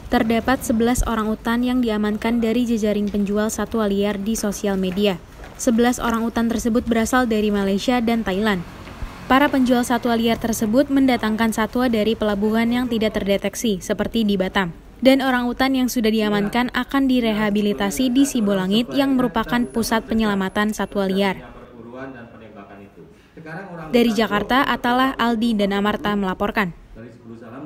Terdapat 11 orang utan yang diamankan dari jejaring penjual satwa liar di sosial media. 11 orang utan tersebut berasal dari Malaysia dan Thailand. Para penjual satwa liar tersebut mendatangkan satwa dari pelabuhan yang tidak terdeteksi, seperti di Batam. Dan orang utan yang sudah diamankan akan direhabilitasi di Sibolangit yang merupakan pusat penyelamatan satwa liar. Dari Jakarta, Atalah, Aldi, dan Amarta melaporkan.